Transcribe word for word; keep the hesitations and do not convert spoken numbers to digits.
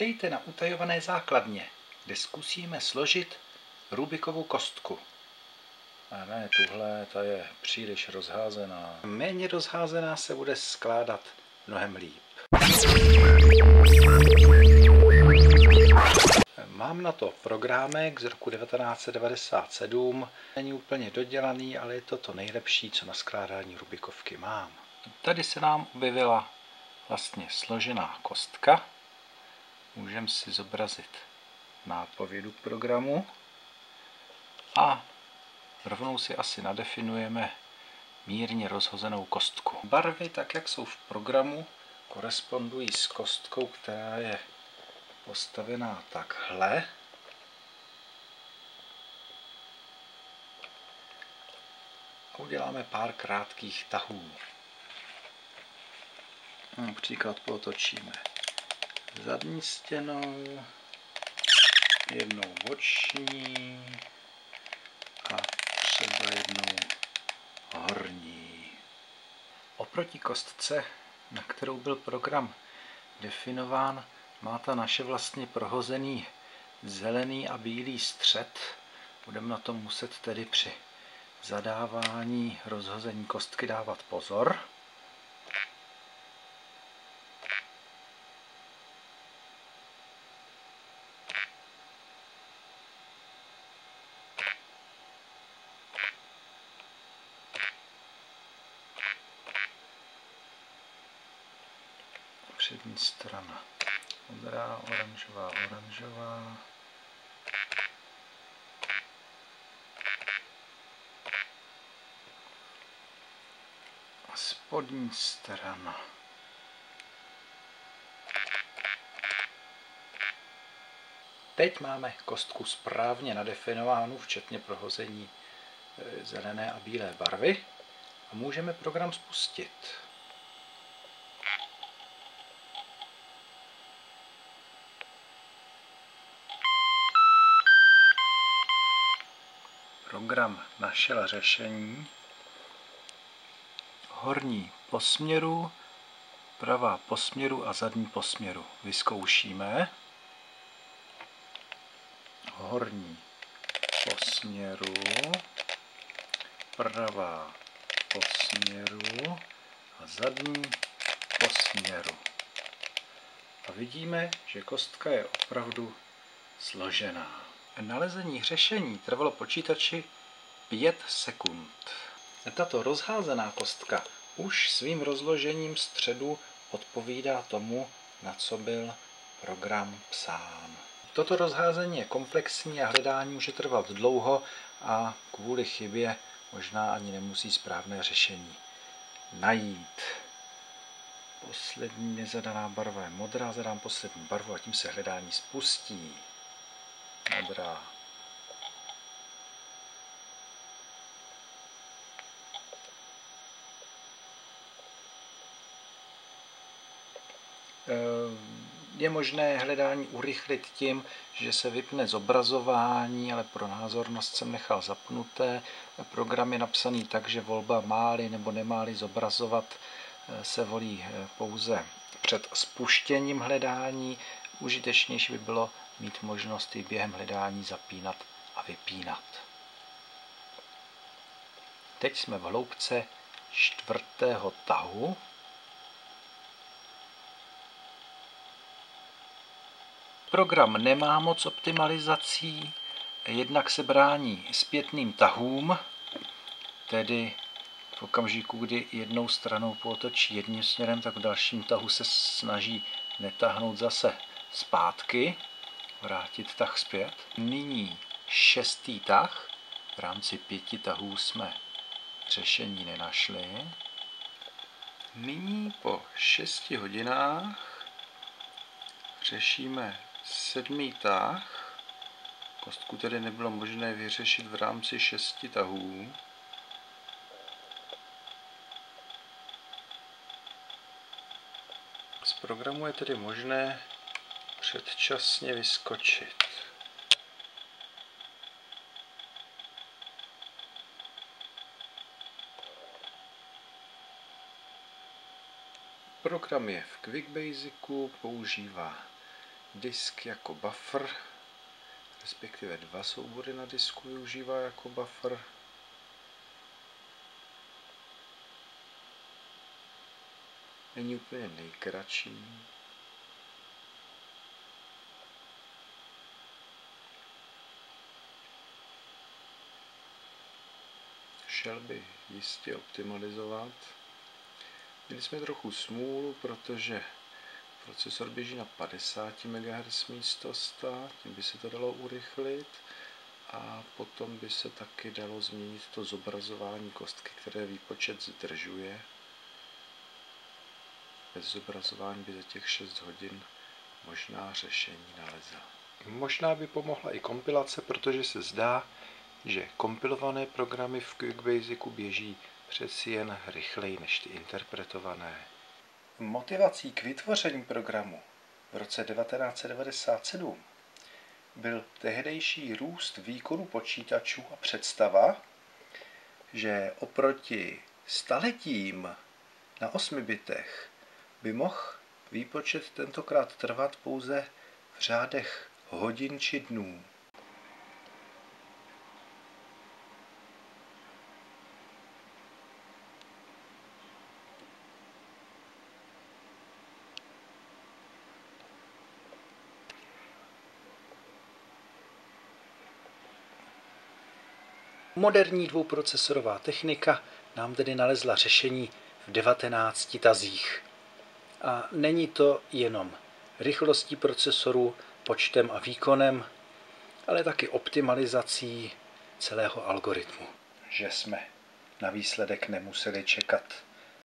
Vítejte na utajované základně, kde zkusíme složit Rubikovou kostku. A ne, tuhle, ta je příliš rozházená. Méně rozházená se bude skládat mnohem líp. Mám na to programek z roku devatenáct set devadesát sedm. Není úplně dodělaný, ale je to to nejlepší, co na skládání Rubikovky mám. Tady se nám objevila vlastně složená kostka. Můžeme si zobrazit nápovědu k programu a rovnou si asi nadefinujeme mírně rozhozenou kostku. Barvy, tak jak jsou v programu, korespondují s kostkou, která je postavená takhle. A uděláme pár krátkých tahů. Například potočíme zadní stěnou, jednou boční a třeba jednou horní. Oproti kostce, na kterou byl program definován, má ta naše vlastně prohozený zelený a bílý střed. Budeme na to muset tedy při zadávání rozhození kostky dávat pozor. Přední strana modrá, oranžová, oranžová. A spodní strana. Teď máme kostku správně nadefinovánu, včetně prohození zelené a bílé barvy. A můžeme program spustit. Program našel řešení. Horní po směru, pravá po směru a zadní po směru. Vyzkoušíme. Horní po směru, pravá po směru a zadní po směru. A vidíme, že kostka je opravdu složená. Nalezení řešení trvalo počítači pět sekund. Tato rozházená kostka už svým rozložením středu odpovídá tomu, na co byl program psán. Toto rozházení je komplexní a hledání může trvat dlouho a kvůli chybě možná ani nemusí správné řešení najít. Poslední nezadaná barva je modrá, zadám poslední barvu a tím se hledání spustí. Modrá. Je možné hledání urychlit tím, že se vypne zobrazování, ale pro názornost jsem nechal zapnuté. Program je napsaný tak, že volba má-li nebo nemá-li zobrazovat se volí pouze před spuštěním hledání. Užitečnější by bylo mít možnost i během hledání zapínat a vypínat. Teď jsme v hloubce čtvrtého tahu. Program nemá moc optimalizací, jednak se brání zpětným tahům, tedy v okamžiku, kdy jednou stranou pootočí jedním směrem, tak v dalším tahu se snaží netáhnout zase zpátky, vrátit tah zpět. Nyní šestý tah, v rámci pěti tahů jsme řešení nenašli. Nyní po šesti hodinách řešíme sedmý tah. Kostku tedy nebylo možné vyřešit v rámci šesti tahů. Z programu je tedy možné předčasně vyskočit. Program je v QuickBasicu, používá disk jako buffer, respektive dva soubory na disku využívá jako buffer. Není úplně nejkratší. Šel by jistě optimalizovat. Měli jsme trochu smůlu, protože procesor běží na padesát megahertzů místo sto, tím by se to dalo urychlit. A potom by se taky dalo změnit to zobrazování kostky, které výpočet zdržuje. Bez zobrazování by za těch šest hodin možná řešení nalezl. Možná by pomohla i kompilace, protože se zdá, že kompilované programy v QuickBasicu běží přeci jen rychleji než ty interpretované. Motivací k vytvoření programu v roce devatenáct set devadesát sedm byl tehdejší růst výkonu počítačů a představa, že oproti staletím na osmi bitech by mohl výpočet tentokrát trvat pouze v řádech hodin či dnů. Moderní dvouprocesorová technika nám tedy nalezla řešení v devatenácti tazích. A není to jenom rychlostí procesoru, počtem a výkonem, ale taky optimalizací celého algoritmu. Že jsme na výsledek nemuseli čekat